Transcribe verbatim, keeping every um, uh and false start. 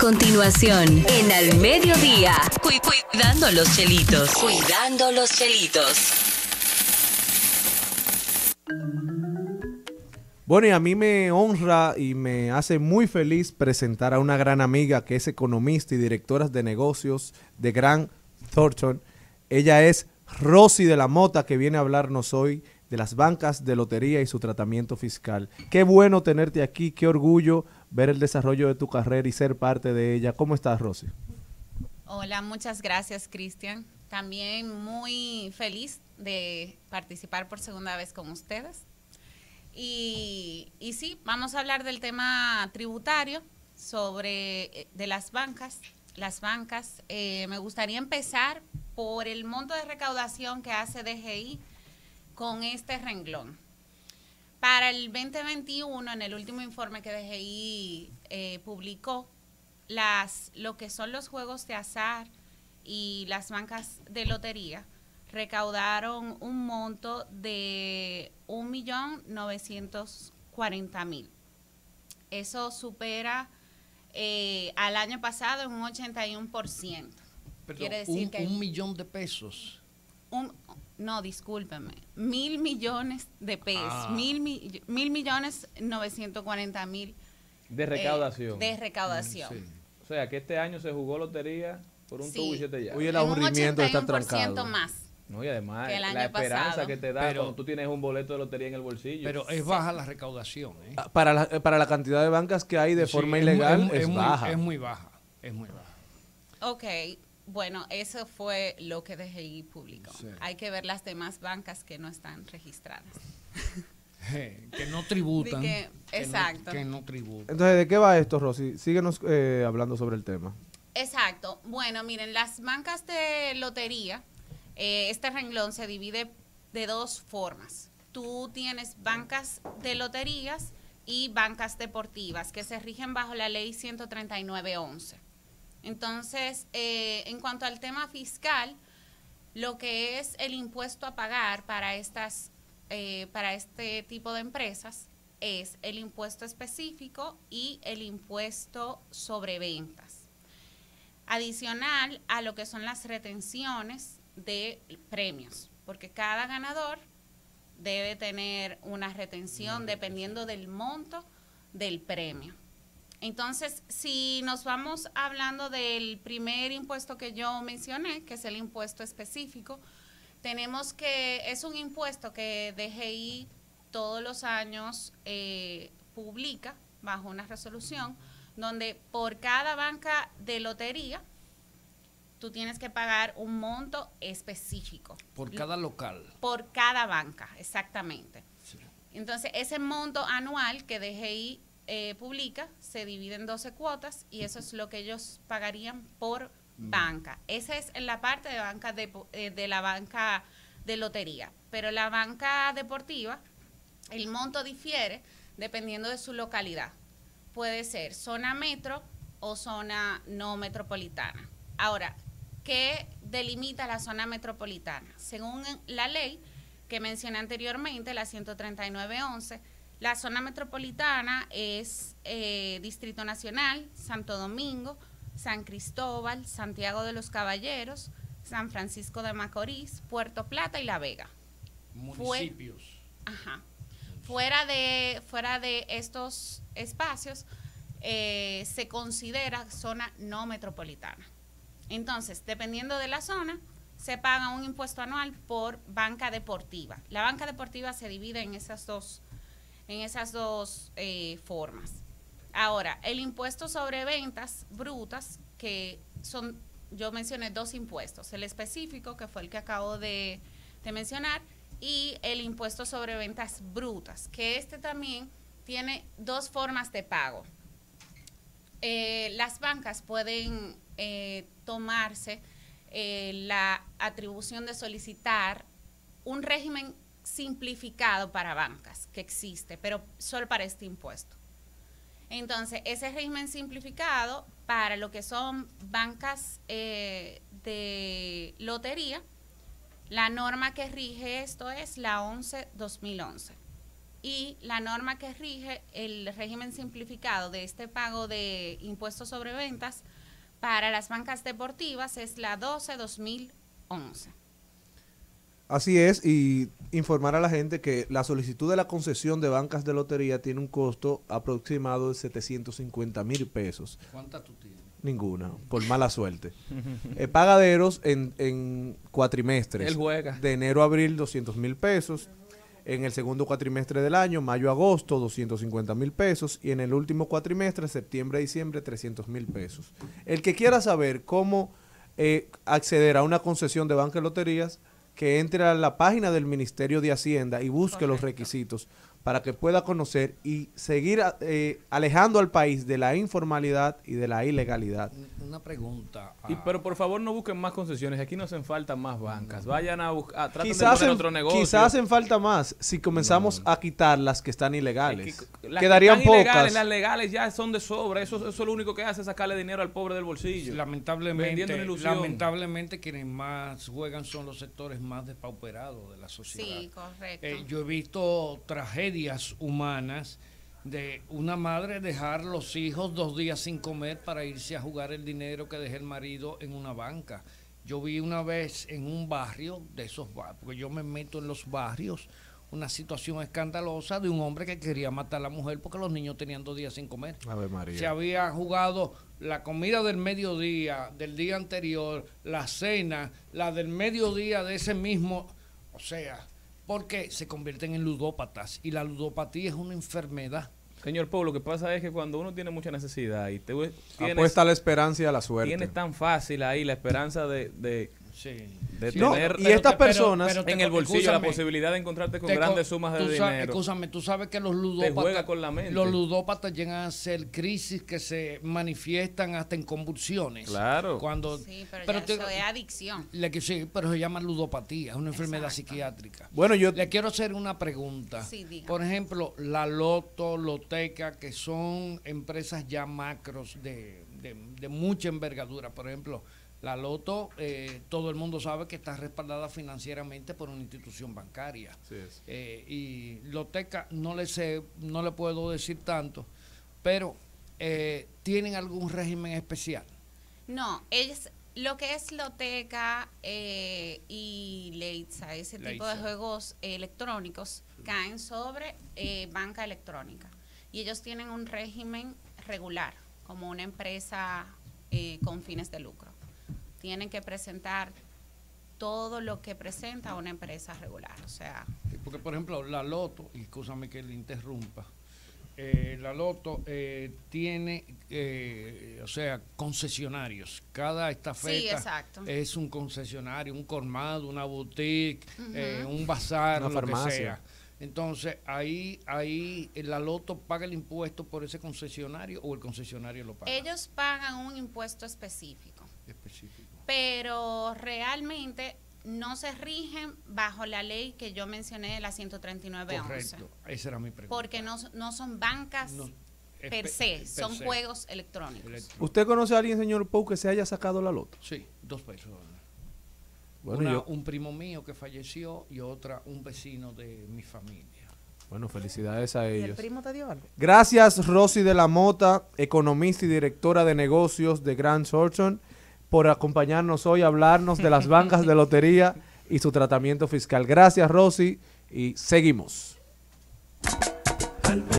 continuación, en Al Mediodía, cu- cuidando los chelitos. Cuidando los chelitos. Bueno, y a mí me honra y me hace muy feliz presentar a una gran amiga que es economista y directora de negocios de Grant Thornton. Ella es Rosy de la Mota, que viene a hablarnos hoy de las bancas de lotería y su tratamiento fiscal. Qué bueno tenerte aquí, qué orgullo ver el desarrollo de tu carrera y ser parte de ella. ¿Cómo estás, Rosy? Hola, muchas gracias, Cristian. También muy feliz de participar por segunda vez con ustedes. Y, y sí, vamos a hablar del tema tributario, sobre de las bancas. Las bancas, eh, me gustaría empezar por el monto de recaudación que hace D G I con este renglón. Para el veinte veintiuno, en el último informe que D G I eh, publicó, las, lo que son los juegos de azar y las bancas de lotería recaudaron un monto de un millón novecientos cuarenta mil. Eso supera eh, al año pasado en un ochenta y uno por ciento. Perdón, Quiere decir un, que un millón de pesos. Un, no, discúlpeme, mil millones de pesos, Ah. mil, mi- mil millones novecientos cuarenta mil De recaudación. eh, de recaudación. Sí. O sea, que este año se jugó lotería por un Sí. tubo y siete llaves. Oye, el En un aburrimiento de estar ochenta y uno por ciento trancado. más. No, y además, que el la año esperanza pasado. que te da Pero- cuando tú tienes un boleto de lotería en el bolsillo. Pero es baja la recaudación. ¿eh? Ah, Para la, para la cantidad de bancas que hay de Sí, forma es muy- ilegal, es, es, muy, baja. es muy baja. Es muy baja. Ok, bueno, eso fue lo que D G I publicó. Sí. Hay que ver las demás bancas que no están registradas. Eh, que no tributan. Di que- que no- exacto. Que no tributan. Entonces, ¿de qué va esto, Rosy? Síguenos eh, hablando sobre el tema. Exacto. Bueno, miren, las bancas de lotería, eh, este renglón se divide de dos formas. Tú tienes bancas de loterías y bancas deportivas que se rigen bajo la ley ciento treinta y nueve once. Entonces, eh, en cuanto al tema fiscal, lo que es el impuesto a pagar para estas, eh, para este tipo de empresas es el impuesto específico y el impuesto sobre ventas. Adicional a lo que son las retenciones de premios, porque cada ganador debe tener una retención dependiendo del monto del premio. Entonces, si nos vamos hablando del primer impuesto que yo mencioné, que es el impuesto específico, tenemos que, es un impuesto que D G I todos los años eh, publica bajo una resolución, donde por cada banca de lotería, tú tienes que pagar un monto específico. Por cada local. Por cada banca, exactamente. Sí. Entonces, ese monto anual que D G I eh, publica se divide en doce cuotas y eso es lo que ellos pagarían por banca. Esa es la parte de, banca de, eh, de la banca de lotería. Pero la banca deportiva, el monto difiere dependiendo de su localidad. Puede ser zona metro o zona no metropolitana. Ahora, ¿qué delimita la zona metropolitana? Según la ley que mencioné anteriormente, la ciento treinta y nueve once, la zona metropolitana es eh, Distrito Nacional, Santo Domingo, San Cristóbal, Santiago de los Caballeros, San Francisco de Macorís, Puerto Plata y La Vega. Municipios. Ajá. Fuera de, fuera de estos espacios, eh, se considera zona no metropolitana. Entonces, dependiendo de la zona, se paga un impuesto anual por banca deportiva. La banca deportiva se divide en esas dos, en esas dos eh, formas. Ahora, el impuesto sobre ventas brutas, que son, yo mencioné dos impuestos, el específico, que fue el que acabo de, de mencionar, y el impuesto sobre ventas brutas, que este también tiene dos formas de pago. Eh, las bancas pueden eh, tomarse eh, la atribución de solicitar un régimen simplificado para bancas que existe, pero solo para este impuesto. Entonces, ese régimen simplificado para lo que son bancas eh, de lotería, la norma que rige esto es la once dos mil once. y la norma que rige el régimen simplificado de este pago de impuestos sobre ventas para las bancas deportivas es la doce dos mil once. Así es, y informar a la gente que la solicitud de la concesión de bancas de lotería tiene un costo aproximado de setecientos cincuenta mil pesos. ¿Cuántas tú tienes? Ninguna, por mala suerte. Eh, pagaderos en, en cuatrimestres. Él juega. De enero a abril, doscientos mil pesos. En el segundo cuatrimestre del año, mayo a agosto, doscientos cincuenta mil pesos. Y en el último cuatrimestre, septiembre a diciembre, trescientos mil pesos. El que quiera saber cómo eh, acceder a una concesión de banca de loterías, que entre a la página del Ministerio de Hacienda y busque Correcto. los requisitos para que pueda conocer y seguir eh, alejando al país de la informalidad y de la ilegalidad. Una pregunta. Y, ah, pero por favor no busquen más concesiones, aquí no hacen falta más bancas. Vayan a buscar, traten de Quizás poner hacen, otro negocio. quizás hacen falta más si comenzamos a quitar las que están ilegales. Es que las Quedarían que están pocas. ilegales, las legales ya son de sobra. Eso, eso lo único que hace es sacarle dinero al pobre del bolsillo. Lamentablemente, Vendiendo una ilusión. lamentablemente quienes más juegan son los sectores más despauperados de la sociedad. Sí, correcto. Eh, yo he visto tragedias humanas de una madre dejar los hijos dos días sin comer para irse a jugar el dinero que dejó el marido en una banca. Yo vi una vez en un barrio de esos barrios, porque yo me meto en los barrios, una situación escandalosa de un hombre que quería matar a la mujer porque los niños tenían dos días sin comer. Ave María. Se había jugado la comida del mediodía, del día anterior, la cena, la del mediodía de ese mismo, o sea, porque se convierten en ludópatas y la ludopatía es una enfermedad. Señor Pau, lo que pasa es que cuando uno tiene mucha necesidad y te tienes, Apuesta a la esperanza y a la suerte. tienes tan fácil ahí la esperanza de, de, Sí. de Sí, No, tener y estas te- pero- personas pero te- en el bolsillo la escúchame, posibilidad de encontrarte con te co- grandes sumas de tú sabes- dinero. Escúchame, tú sabes que los Te ludópatas, juega con la mente. los ludópatas llegan a ser crisis que se manifiestan hasta en convulsiones. Claro. Cuando, Sí, pero, ya te- eso es adicción. le que sí, pero se llama ludopatía, es una enfermedad Exacto. psiquiátrica. Bueno, yo Le quiero hacer una pregunta. Sí, diga. Por ejemplo, la Loto, Loteca, que son empresas ya macros de, de, de mucha envergadura. Por ejemplo, la Loto, eh, todo el mundo sabe que está respaldada financieramente por una institución bancaria. Así es. Eh, y Loteca no le sé, no le puedo decir tanto, pero eh, ¿tienen algún régimen especial? No, es lo que es Loteca eh, y Leitza, ese tipo de Leitza. juegos electrónicos, caen sobre eh, banca electrónica. Y ellos tienen un régimen regular, como una empresa eh, con fines de lucro. Tienen que presentar todo lo que presenta una empresa regular. O sea, Porque, por ejemplo, la Loto, y escúchame que le interrumpa, eh, la Loto eh, tiene, eh, o sea, concesionarios. Cada estafeta Sí, exacto. es un concesionario, un colmado, una boutique, Ujú. eh, un bazar, Una lo que farmacia. sea. Entonces, ahí, ahí eh, la Loto paga el impuesto por ese concesionario o el concesionario lo paga. ellos pagan un impuesto específico, Específico. pero realmente no se rigen bajo la ley que yo mencioné, la ciento treinta y nueve once. Correcto, esa era mi pregunta. Porque no, no son bancas No, per espe- se, per son se. juegos electrónicos. Electro- ¿Usted conoce a alguien, señor Pou, que se haya sacado la loto? Sí, dos personas. Bueno, Una, yo- un primo mío que falleció y otra un vecino de mi familia. Bueno, felicidades a ¿Y el ellos. primo te dio algo? Gracias, Rosy de la Mota, economista y directora de negocios de Grant Thornton, por acompañarnos hoy a hablarnos de las bancas de lotería y su tratamiento fiscal. Gracias, Rosy, y seguimos.